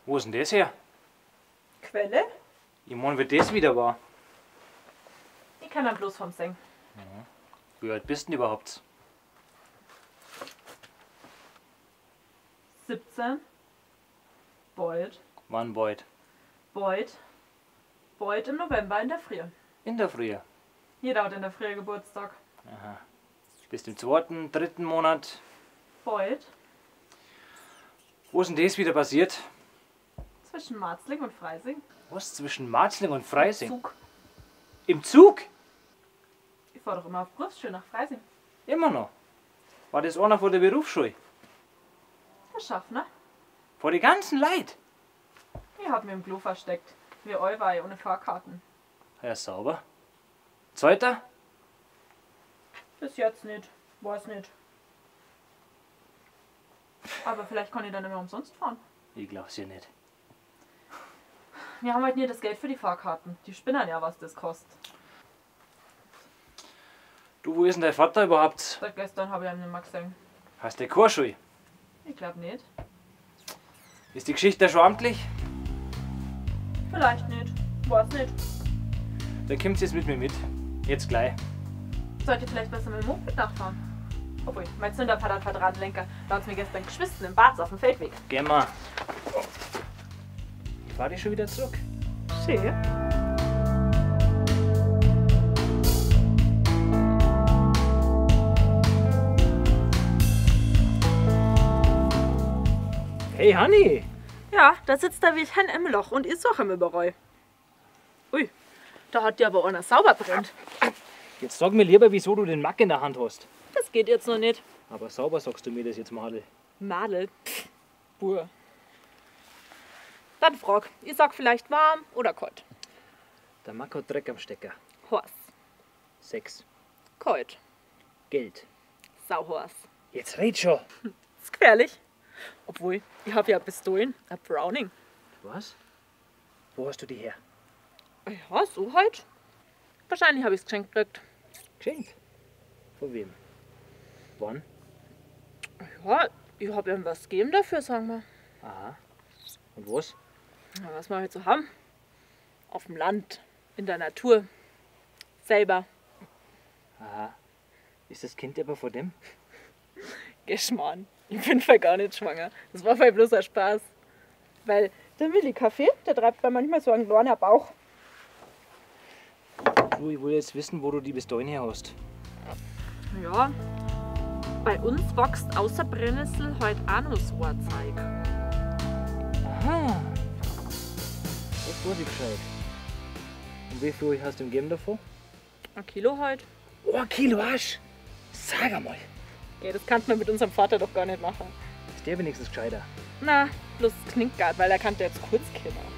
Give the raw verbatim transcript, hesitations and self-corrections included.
Wo ist denn das her? Quelle? Ich mein, wie das wieder war. Die kann man bloß vom Singen. Wie alt bist du denn überhaupt? siebzehn. Beut. Wann bald? Beut. Beut im November in der Früh. In der Früh. Jeder hat in der Früh Geburtstag. Aha. Bist im zweiten, dritten Monat. Beut. Wo ist denn das wieder passiert? Zwischen Marzling und Freising. Was? Zwischen Marzling und Freising? Zug. Im Zug? Ich fahr doch immer auf Berufsschule nach Freising. Immer noch. War das einer von der Berufsschule? Herr Schaffner, Vor die ganzen Leid? ich hab mir im Klo versteckt. Wie eu war ich ohne Fahrkarten. Ja, sauber. Zweiter? Bis jetzt nicht. Weiß nicht. Aber vielleicht kann ich dann immer umsonst fahren. Ich glaub's ja nicht. Wir haben halt nie das Geld für die Fahrkarten. Die spinnen ja, was das kostet. Du, wo ist denn dein Vater überhaupt? Seit gestern habe ich ihn nicht mehr gesehen. Hast du Chorschule? Ich glaube nicht. Ist die Geschichte schon amtlich? Vielleicht nicht. Weiß nicht. Dann kommt's jetzt mit mir mit. Jetzt gleich. Sollte ich vielleicht besser mit dem Moped nachfahren? Obwohl, mein Zünderpad hat Quadratlenker. Da hat's mir gestern geschwissen im Bad auf dem Feldweg. Geh mal. Ich fahr dich schon wieder zurück. Schön. Hey, Hanni! Ja, da sitzt der Wildchen im Loch und ich suche im Überall. Ui, da hat dir aber einer sauber brennt. Jetzt sag mir lieber, wieso du den Mack in der Hand hast. Das geht jetzt noch nicht. Aber sauber sagst du mir das jetzt mal. Madel. Pff, Bur. Dann frag. Ich sag vielleicht warm oder kalt. Der Mack hat Dreck am Stecker. Horst. Sex. Kalt. Geld. Sauhorst. Jetzt red schon. Ist gefährlich. Obwohl, ich habe ja Pistolen. Ein Browning. Was? Wo hast du die her? Ja, so halt. Wahrscheinlich habe ich es geschenkt gekriegt. Geschenkt. Von wem? Wann? Ja, ich habe ihm was gegeben dafür, sagen wir. Aha. Und was? Ja, was wir halt so haben. Auf dem Land, in der Natur. Selber. Aha. Ist das Kind aber von dem? Geschmarrn. Ich bin voll gar nicht schwanger. Das war voll bloß ein Spaß. Weil der Willi Kaffee, der treibt bei manchmal so einen kleinen Bauch. Du, ich will jetzt wissen, wo du die bis dahin her hast. Ja, bei uns wächst außer Brennnessel heute auch noch so ein Zeug. Aha. Das weiß ich Bescheid. Und wie viel hast du ihm gegeben davon? Ein Kilo heute. Oh, ein Kilo Arsch! Sag einmal. Ja, das kann man mit unserem Vater doch gar nicht machen. Ist der wenigstens gescheiter? Na, bloß das klingt grad, weil er kannte jetzt kurz kennen.